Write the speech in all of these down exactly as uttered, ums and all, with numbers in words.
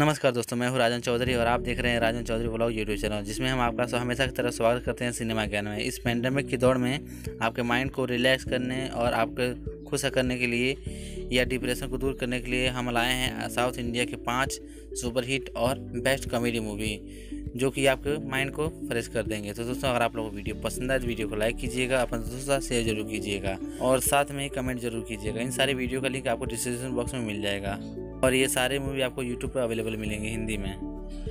नमस्कार दोस्तों, मैं हूं राजन चौधरी और आप देख रहे हैं Rajan Chaudhary vlog YouTube channel, जिसमें हम आपका सो हमेशा की तरह स्वागत करते हैं सिनेमा ज्ञान में। इस पैंडेमिक की दौड़ में आपके माइंड को रिलैक्स करने और आपको खुश करने के लिए या डिप्रेशन को दूर करने के लिए हम लाए हैं साउथ इंडिया के पाँच सुपरहिट और बेस्ट कॉमेडी मूवी, जो कि आपके माइंड को फ्रेश कर देंगे। तो दोस्तों, अगर आप लोगों को वीडियो पसंद आए तो वीडियो को लाइक कीजिएगा, अपने दोस्तों के साथ शेयर जरूर कीजिएगा और साथ में ही कमेंट जरूर कीजिएगा। इन सारी वीडियो का लिंक आपको डिस्क्रिप्शन बॉक्स में मिल जाएगा और ये सारे मूवी आपको यूट्यूब पर अवेलेबल मिलेंगे हिंदी में।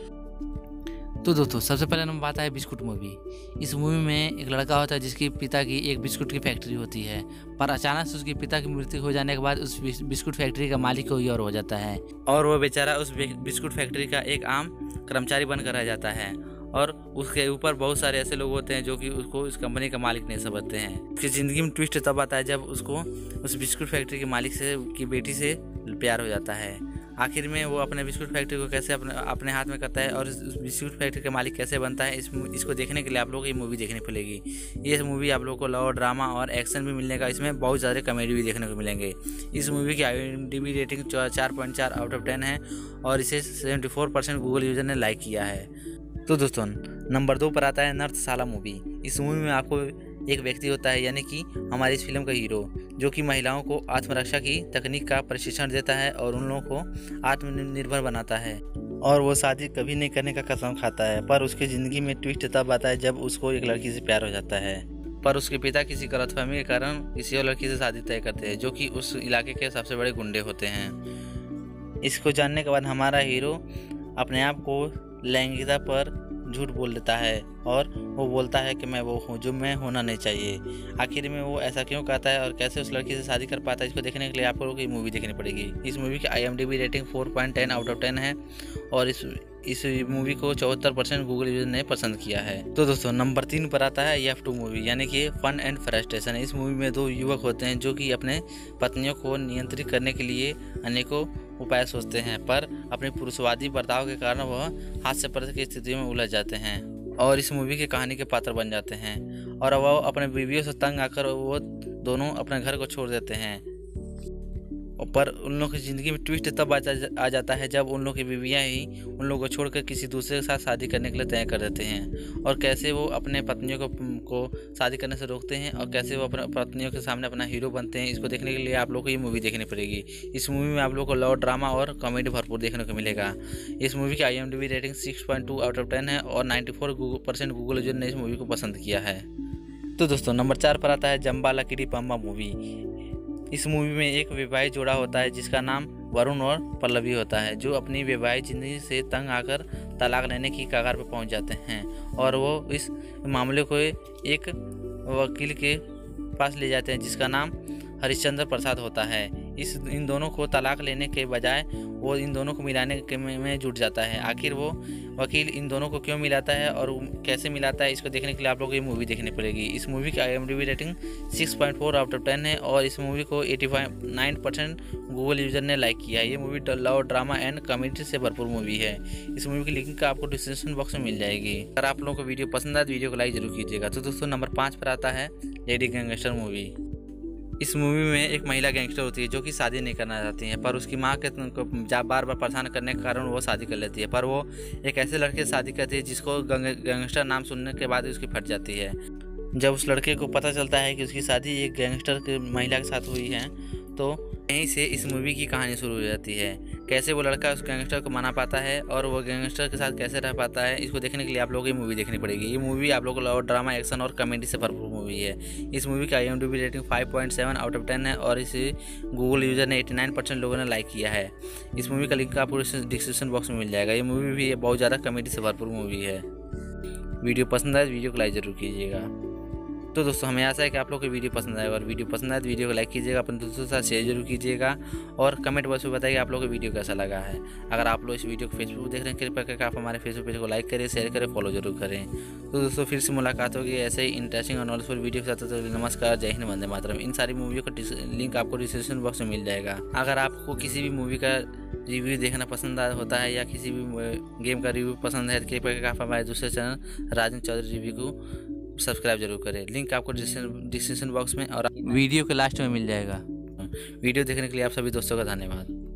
तो दोस्तों, सबसे पहले नंबर आता है बिस्कुट मूवी। इस मूवी में एक लड़का होता है जिसके पिता की एक बिस्कुट की फैक्ट्री होती है, पर अचानक से उसके पिता की मृत्यु हो जाने के बाद उस बिस्कुट फैक्ट्री का मालिक कोई और हो जाता है और वो बेचारा उस बिस्कुट फैक्ट्री का एक आम कर्मचारी बनकर रह जाता है और उसके ऊपर बहुत सारे ऐसे लोग होते हैं जो कि उसको इस कंपनी का मालिक नहीं समझते हैं। उसकी ज़िंदगी में ट्विस्ट तब आता है जब उसको उस बिस्कुट फैक्ट्री के मालिक से की बेटी से प्यार हो जाता है। आखिर में वो अपने बिस्कुट फैक्ट्री को कैसे अपने अपने हाथ में करता है और उस बिस्कुट फैक्ट्री का मालिक कैसे बनता है, इस इसको देखने के लिए आप लोगों को ये मूवी देखनी पड़ेगी। ये मूवी आप लोगों को लव, ड्रामा और एक्शन भी मिलने का, इसमें बहुत ज़्यादा कॉमेडी भी देखने को मिलेंगे। इस मूवी की I M D B rating चार पॉइंट चार आउट ऑफ टेन है और इसे seventy four percent Google user ने लाइक किया है। तो दोस्तों, नंबर दो पर आता है नर्तशाला मूवी। इस मूवी में आपको एक व्यक्ति होता है, यानी कि हमारी इस फिल्म का हीरो, जो कि महिलाओं को आत्मरक्षा की तकनीक का प्रशिक्षण देता है और उन लोगों को आत्मनिर्भर बनाता है और वो शादी कभी नहीं करने का कसम खाता है। पर उसकी ज़िंदगी में ट्विस्ट तब आता है जब उसको एक लड़की से प्यार हो जाता है, पर उसके पिता किसी गलतफहमी के कारण किसी और लड़की से शादी तय करते हैं, जो कि उस इलाके के सबसे बड़े गुंडे होते हैं। इसको जानने के बाद हमारा हीरो अपने आप को लैंगिकता पर झूठ बोल देता है और वो बोलता है कि मैं वो हूँ जो मैं होना नहीं चाहिए। आखिर में वो ऐसा क्यों कहता है और कैसे उस लड़की से शादी कर पाता है, इसको देखने के लिए आप लोगों को ये मूवी देखनी पड़ेगी। इस मूवी की I M D B rating four point ten out of ten है और इस इस मूवी को चौहत्तर परसेंट गूगल यूजर ने पसंद किया है। तो दोस्तों, नंबर तीन पर आता है एफ टू मूवी, यानी कि फन एंड फ्रस्ट्रेशन। इस मूवी में दो युवक होते हैं जो कि अपने पत्नियों को नियंत्रित करने के लिए अनेकों उपाय सोचते हैं, पर अपने पुरुषवादी बर्ताव के कारण वह हास्य पर की स्थिति में उलझ जाते हैं और इस मूवी की कहानी के पात्र बन जाते हैं और वह अपने बीवियों से तंग आकर वो दोनों अपने घर को छोड़ देते हैं। पर उन लोगों की ज़िंदगी में ट्विस्ट तब आ जाता है जब उन लोगों की बीवियाँ ही उन लोगों को छोड़कर किसी दूसरे के साथ शादी करने के लिए तय कर देते हैं और कैसे वो अपने पत्नियों को को शादी करने से रोकते हैं और कैसे वो अपने पत्नियों के सामने अपना हीरो बनते हैं। इसको देखने के लिए आप लोगों को ये मूवी देखनी पड़ेगी। इस मूवी में आप लोगों को लव, ड्रामा और कॉमेडी भरपूर देखने को मिलेगा। इस मूवी की I M D B rating six point two out of ten है और ninety four percent Google user ने इस मूवी को पसंद किया है। तो दोस्तों, नंबर चार पर आता है जम्बा लकीडी पम्बा मूवी। इस मूवी में एक वैवाहिक जोड़ा होता है जिसका नाम वरुण और पल्लवी होता है, जो अपनी वैवाहिक जिंदगी से तंग आकर तलाक लेने की कगार पर पहुंच जाते हैं और वो इस मामले को एक वकील के पास ले जाते हैं जिसका नाम हरिश्चंद्र प्रसाद होता है। इस इन दोनों को तलाक लेने के बजाय वो इन दोनों को मिलाने के में जुट जाता है। आखिर वो वकील इन दोनों को क्यों मिलाता है और कैसे मिलाता है, इसको देखने के लिए आप लोगों को ये मूवी देखनी पड़ेगी। इस मूवी की I M D B rating six point four out of ten है और इस मूवी को eighty five nine percent Google user ने लाइक किया है। ये movie love, drama and comedy से भरपूर मूवी है। इस मूवी की लिंक आपको डिस्क्रिप्शन बॉक्स में मिल जाएगी। अगर आप लोगों को वीडियो पसंद आए तो वीडियो को लाइक जरूर कीजिएगा। तो दोस्तों, नंबर पाँच पर आता है लेडी गैंगस्टर मूवी। इस मूवी में एक महिला गैंगस्टर होती है जो कि शादी नहीं करना चाहती है, पर उसकी माँ के बार बार परेशान करने के कारण वो शादी कर लेती है। पर वो एक ऐसे लड़के से शादी करती है जिसको गैंगस्टर नाम सुनने के बाद उसकी फट जाती है। जब उस लड़के को पता चलता है कि उसकी शादी एक गैंगस्टर की महिला के साथ हुई है, तो यहीं से इस मूवी की कहानी शुरू हो जाती है। कैसे वो लड़का उस गैंगस्टर को मना पाता है और वो गैंगस्टर के साथ कैसे रह पाता है, इसको देखने के लिए आप लोगों को ये मूवी देखनी पड़ेगी। ये मूवी आप लोगों को लव, ड्रामा, एक्शन और कॉमेडी से भरपूर मूवी है। इस मूवी का I M D B rating five point seven out of ten है और इसे गूगल यूजर ने एटी नाइन परसेंट लोगों ने लाइक किया है। इस मूवी का लिंक आपको डिस्क्रिप्शन बॉक्स में मिल जाएगा। ये मूवी भी बहुत ज़्यादा कॉमेडी से भरपूर मूवी है। वीडियो पसंद आए तो वीडियो को लाइक जरूर कीजिएगा। तो दोस्तों, हमें आशा है कि आप लोग को वीडियो पसंद आएगा और वीडियो पसंद आए तो वीडियो को लाइक कीजिएगा, अपने दोस्तों के साथ शेयर जरूर कीजिएगा और कमेंट बॉक्स में बताइए आप लोगों को वीडियो कैसा लगा है। अगर आप लोग इस वीडियो को फेसबुक देख रहे हैं, कृपया करके आप हमारे फेसबुक पेज को लाइक करें, शेयर करें, फॉलो जरूर करें। तो दोस्तों, फिर से मुलाकात होगी ऐसे ही इंटरेस्टिंग और नॉलेजफुल वीडियो के साथ। तो नमस्कार, जय हिंद, वंदे मातरम। इन सारी मूवियों का लिंक आपको डिस्क्रिप्शन बॉक्स में मिल जाएगा। अगर आपको किसी भी मूवी का रिव्यू देखना पसंद होता है या किसी भी गेम का रिव्यू पसंद है, कृपया करके आप हमारे दूसरे चैनल राजन चौधरी रिव्यू को सब्सक्राइब जरूर करें। लिंक आपको डिस्क्रिप्शन बॉक्स में और वीडियो के लास्ट में मिल जाएगा। वीडियो देखने के लिए आप सभी दोस्तों का धन्यवाद।